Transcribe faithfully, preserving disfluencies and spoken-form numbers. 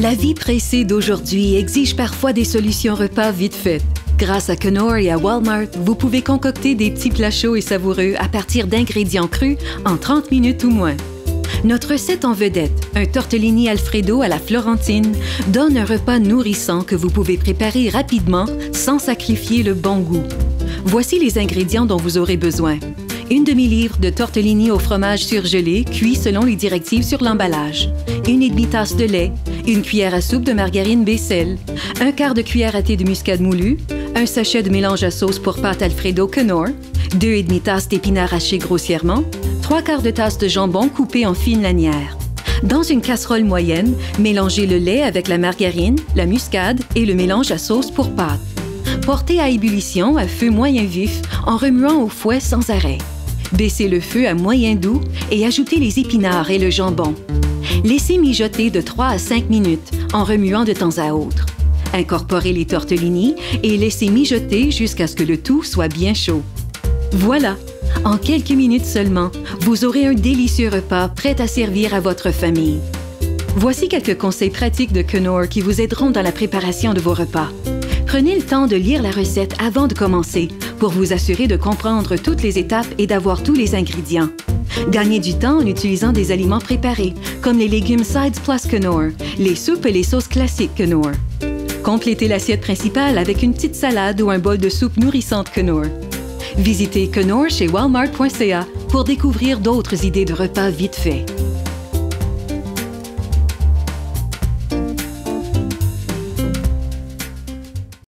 La vie pressée d'aujourd'hui exige parfois des solutions repas vite faites. Grâce à Knorr et à Walmart, vous pouvez concocter des petits plats chauds et savoureux à partir d'ingrédients crus en trente minutes ou moins. Notre recette en vedette, un tortellini Alfredo à la Florentine, donne un repas nourrissant que vous pouvez préparer rapidement sans sacrifier le bon goût. Voici les ingrédients dont vous aurez besoin. Une demi-livre de tortellini au fromage surgelé, cuit selon les directives sur l'emballage. Une et demie tasse de lait, une cuillère à soupe de margarine Becel, un quart de cuillère à thé de muscade moulu, un sachet de mélange à sauce pour pâte Alfredo Knorr, deux et demie tasses d'épinards hachés grossièrement, trois quarts de tasse de jambon coupé en fines lanières. Dans une casserole moyenne, mélangez le lait avec la margarine, la muscade et le mélange à sauce pour pâte. Portez à ébullition à feu moyen vif en remuant au fouet sans arrêt. Baissez le feu à moyen doux et ajoutez les épinards et le jambon. Laissez mijoter de trois à cinq minutes en remuant de temps à autre. Incorporez les tortellini et laissez mijoter jusqu'à ce que le tout soit bien chaud. Voilà! En quelques minutes seulement, vous aurez un délicieux repas prêt à servir à votre famille. Voici quelques conseils pratiques de Knorr qui vous aideront dans la préparation de vos repas. Prenez le temps de lire la recette avant de commencer pour vous assurer de comprendre toutes les étapes et d'avoir tous les ingrédients. Gagnez du temps en utilisant des aliments préparés, comme les légumes Sides Plus Knorr, les soupes et les sauces classiques Knorr. Complétez l'assiette principale avec une petite salade ou un bol de soupe nourrissante Knorr. Visitez Knorr chez walmart point c a pour découvrir d'autres idées de repas vite faits.